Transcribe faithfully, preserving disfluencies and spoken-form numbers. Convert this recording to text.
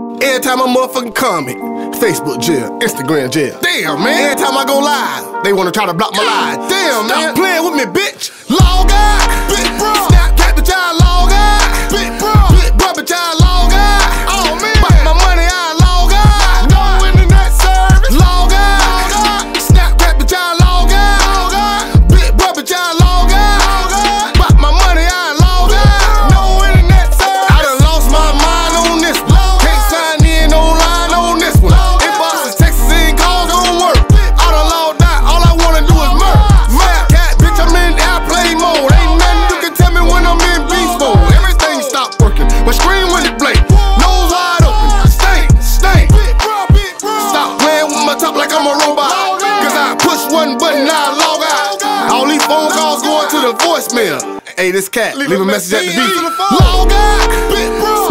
Every time I motherfucking comment, Facebook jail, Instagram jail. Damn, man. Every time I go live, they wanna try to block my live. Damn, man. Stop playing with me, bitch. Log out, big bro. Snapkatt the child, log out, big bro. Big brother child, log out. Oh man, bite my money, I log out. No internet service, log out. Snapkatt the child, log out. Big brother child, log out. Bite my money, I log out. No internet service. I done lost my mind on this one. Can't sign in online on this one. In Boston, Texas, ain't calls don't work. I done logged out, all I wanna do is murder. Snapkatt, bitch, I'm in airplane mode. Ain't nothing you can tell me when I'm in beast mode. Everything stopped working, my screen when it blink. Nose wide open, stink, stink. Stop playing with my top like I'm a robot. Cause I push one button, I log out. All these phone calls going to the voicemail. Hey, this cat, leave a message at the beat. Log out, big bro.